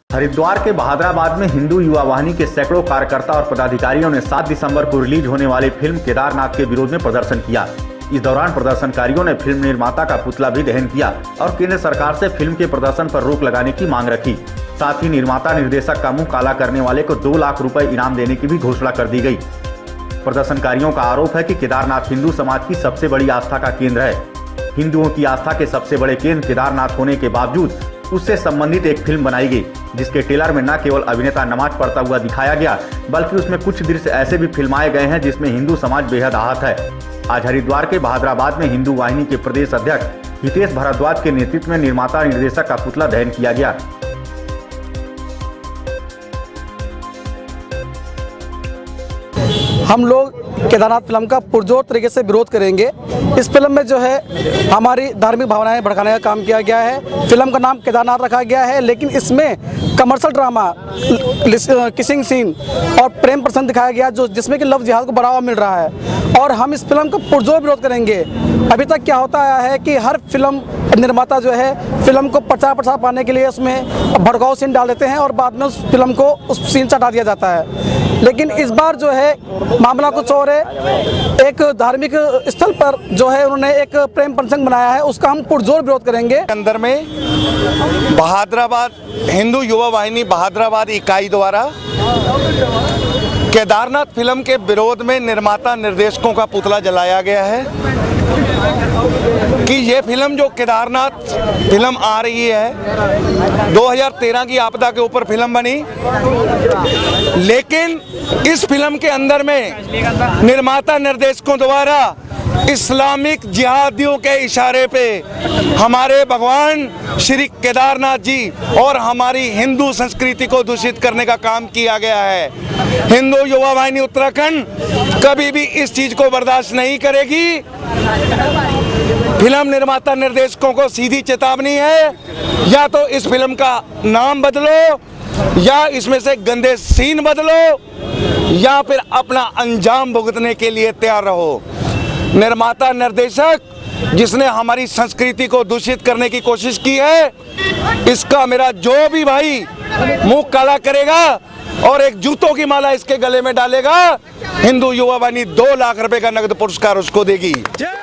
हरिद्वार के बहादुराबाद में हिंदू युवा वाहिनी के सैकड़ों कार्यकर्ता और पदाधिकारियों ने 7 दिसंबर को रिलीज होने वाली फिल्म केदारनाथ के विरोध में प्रदर्शन किया। इस दौरान प्रदर्शनकारियों ने फिल्म निर्माता का पुतला भी दहन किया और केंद्र सरकार से फिल्म के प्रदर्शन पर रोक लगाने की मांग रखी। साथ ही निर्माता निर्देशक का मुंह काला करने वाले को 2 लाख रुपए इनाम देने की भी घोषणा कर दी गई। प्रदर्शनकारियों का आरोप है कि केदारनाथ हिंदू समाज की सबसे बड़ी आस्था का केंद्र है। हिंदुओं की आस्था के सबसे बड़े केंद्र केदारनाथ होने के बावजूद उससे संबंधित एक फिल्म बनाई गई, जिसके ट्रेलर में न केवल अभिनेता नमाज पढ़ता हुआ दिखाया गया, बल्कि उसमें कुछ दृश्य ऐसे भी फिल्माए गए हैं जिसमें हिंदू समाज बेहद आहत है। आज हरिद्वार के बहादुराबाद में हिंदू वाहिनी के प्रदेश अध्यक्ष हितेश भारद्वाज के नेतृत्व में निर्माता निर्देशक का पुतला दहन किया गया। हम लोग केदारनाथ फिल्म का पुरजोर तरीके से विरोध करेंगे। इस फिल्म में जो है हमारी धार्मिक भावनाएं भड़काने का काम किया गया है। फिल्म का नाम केदारनाथ रखा गया है, लेकिन इसमें कमर्शियल ड्रामा, किसिंग सीन और प्रेम प्रसंग दिखाया गया जिसमें कि लव जिहाद को बढ़ावा मिल रहा है और हम इस फिल्म का पुरजोर विरोध करेंगे। अभी तक क्या होता आया है कि हर फिल्म निर्माता जो है फिल्म को प्रचार पाने के लिए उसमें भड़काऊ सीन डाल देते हैं और बाद में उस फिल्म को उस सीन से हटा दिया जाता है। लेकिन इस बार जो है मामला कुछ और है। एक धार्मिक स्थल पर जो है उन्होंने एक प्रेम प्रसंग बनाया है, उसका हम पुरजोर विरोध करेंगे। अंदर में बहादुराबाद हिंदू युवा वाहिनी बहादुराबाद इकाई द्वारा केदारनाथ फिल्म के विरोध में निर्माता निर्देशकों का पुतला जलाया गया है कि ये फिल्म जो केदारनाथ फिल्म आ रही है 2013 की आपदा के ऊपर फिल्म बनी, लेकिन इस फिल्म के अंदर में निर्माता निर्देशकों द्वारा इस्लामिक जिहादियों के इशारे पे हमारे भगवान श्री केदारनाथ जी और हमारी हिंदू संस्कृति को दूषित करने का काम किया गया है। हिंदू युवा वाहिनी उत्तराखंड कभी भी इस चीज को बर्दाश्त नहीं करेगी। फिल्म निर्माता निर्देशकों को सीधी चेतावनी है, या तो इस फिल्म का नाम बदलो या इसमें से गंदे सीन बदलो या फिर अपना अंजाम भुगतने के लिए तैयार रहो। निर्माता निर्देशक जिसने हमारी संस्कृति को दूषित करने की कोशिश की है, इसका मेरा जो भी भाई मुंह काला करेगा और एक जूतों की माला इसके गले में डालेगा, हिंदू युवा वाहिनी 2 लाख रुपए का नगद पुरस्कार उसको देगी।